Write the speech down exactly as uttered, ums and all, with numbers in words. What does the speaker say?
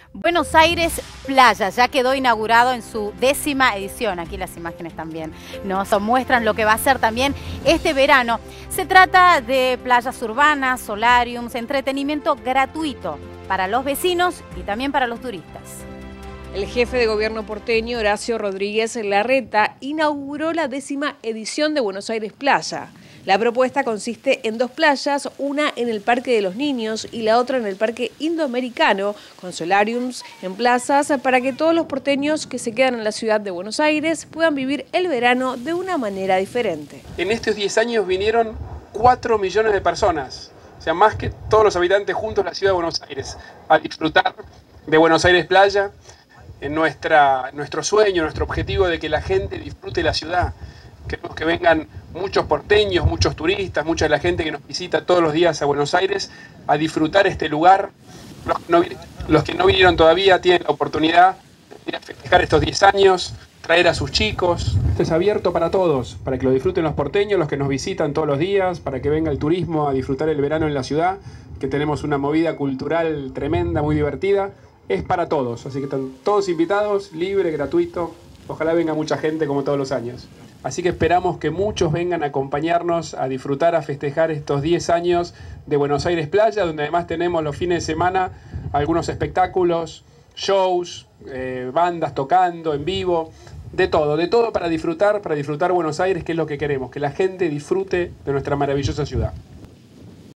Buenos Aires Playa ya quedó inaugurado en su décima edición. Aquí las imágenes también nos muestran lo que va a ser también este verano. Se trata de playas urbanas, solariums, entretenimiento gratuito para los vecinos y también para los turistas. El jefe de gobierno porteño, Horacio Rodríguez Larreta, inauguró la décima edición de Buenos Aires Playa. La propuesta consiste en dos playas, una en el Parque de los Niños y la otra en el Parque Indoamericano, con solariums en plazas para que todos los porteños que se quedan en la ciudad de Buenos Aires puedan vivir el verano de una manera diferente. En estos diez años vinieron cuatro millones de personas, o sea, más que todos los habitantes juntos en la ciudad de Buenos Aires, a disfrutar de Buenos Aires Playa, en nuestra, nuestro sueño, nuestro objetivo de que la gente disfrute la ciudad. Queremos que vengan muchos porteños, muchos turistas, mucha de la gente que nos visita todos los días a Buenos Aires a disfrutar este lugar. Los que no, los que no vinieron todavía tienen la oportunidad de festejar estos diez años, traer a sus chicos. Esto es abierto para todos, para que lo disfruten los porteños, los que nos visitan todos los días, para que venga el turismo a disfrutar el verano en la ciudad, que tenemos una movida cultural tremenda, muy divertida. Es para todos, así que están todos invitados, libre, gratuito. Ojalá venga mucha gente como todos los años. Así que esperamos que muchos vengan a acompañarnos a disfrutar, a festejar estos diez años de Buenos Aires Playa, donde además tenemos los fines de semana algunos espectáculos, shows, eh, bandas tocando en vivo, de todo, de todo para disfrutar, para disfrutar Buenos Aires, que es lo que queremos, que la gente disfrute de nuestra maravillosa ciudad.